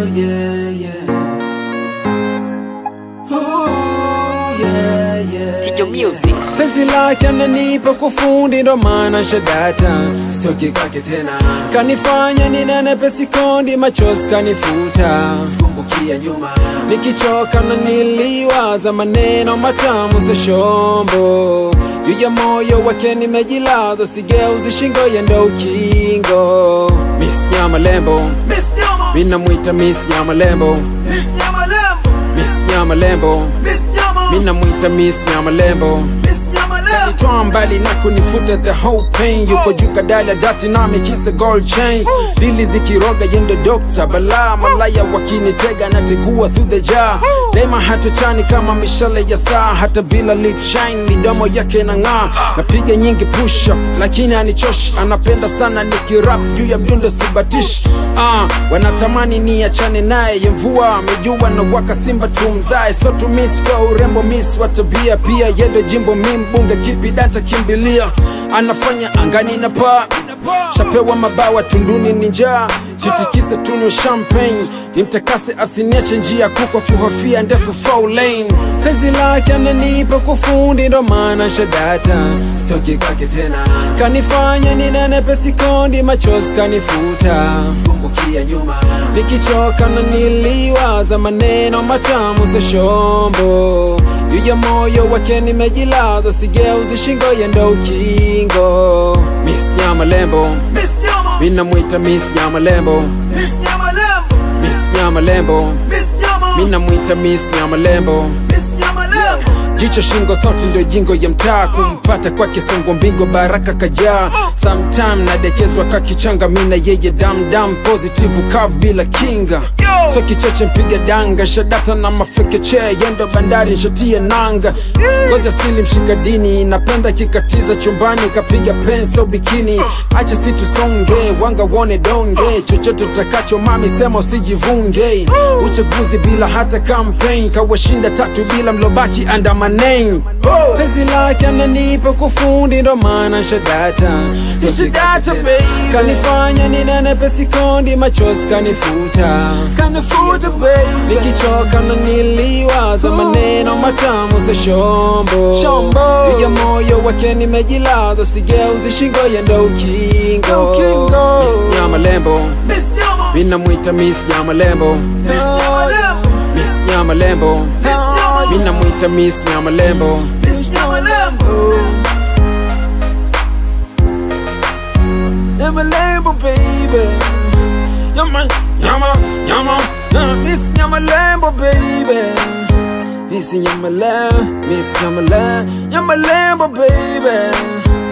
yeah, yeah. Ooh, yeah, yeah. Tijo Music. Penzi lake ananipa kufundi ndo maana shadata stoki kwake tena. Kanifanya ninenepe sikondi machozi kanifuta. Sikumbukia nyuma. Nikichoka na niliwaza maneno matamu za shombo. Juu ya moyo wake nimejilaza sigeuzi shingo yenda ukingo. Miss Nyamalembo, Miss Nyama, mina muita Miss Nyamalembo, Miss Nyamalembo, Miss Nyamalembo, Miss Nyama, mina muita Miss Nyamalembo. Miss Nyamalembo. Kanitoa mbali na kunifuta the whole pain. Yuko juu kadala dati nami kisa gold chains. Dili zikiroga yendo doctor bala. Malaya wakinitega na tegua through the jar. Daima hatuchani kama mishale ya saa. Hata bila lip shine midomo yake na ng'aa. Napiga nyingi push up lakini anichoshi. Anapenda sana nikirap juu ya mdundo sibatishi. Wanatamani niachane naye mvua amejua na waka simba tumzae. So to miss kwa urembo miss watabia pia yendo jimbo mimbunge kipi danta kimbilia. Anafanya angani na paa. Shapewa mabawa tunduni ninja. Jitikise tunu champagne. Nimtakase asiniache njia kuko kuhofia ndefu foul lane. Penzi lake ananipa kufundi ndo maana shadata stoki kwake tena. Kanifanya ninenepe sikondi machozi kanifuta. Sikumbukia nyuma. Nikichoka na niliwaza maneno matamu za shombo. Juu ya moyo wake nimejilaza sigeuzi shingo yenda ukingo. Miss Nyamalembo, Miss Nyama, mina muita Miss Nyamalembo, Miss Nyamalembo, Miss Nyamalembo, Miss Nyama, mina muita Miss Nyamalembo. Miss Nyamalembo. Jicho shingo sauti ndio jingo ya mtaa. Kumpata kwake songo mbingo baraka kajaa. Sometime nadekezwa kakichanga mina yeye dam positive curve bila kinga. So kicheche mpiga danga shadata na mafekeche yendo bandari shatia nanga. Ngozi asili mshika dini napenda kikatiza chumbani kapiga penso bikini. Acha situ songe wanga wone donge. Chochote utakacho mami sema usijivunge. Uchaguzi bila hata campaign kawashinda 3 bila mlobaki under my name. Penzi lake ananipa kufundi ndo maana shadata Shadata baby. Kanifanya ninenepe sikondi machozi kanifuta. Kanifuta baby. Nikichoka na niliwaza maneno matamu za shombo. Juu ya moyo wake nimejilaza sigeuzi shingo yenda ukingo. Miss Nyamalembo, Miss Nyama, mina muita Miss Nyamalembo, Miss Nyamalembo, Miss Nyamalembo, Miss Nyama, mina muita Miss Nyamalembo. Miss Nyamalembo. Nyamalembo baby. Miss Nyamalembo baby. Miss Nyamalembo, Miss Nyamalembo, Nyamalembo baby.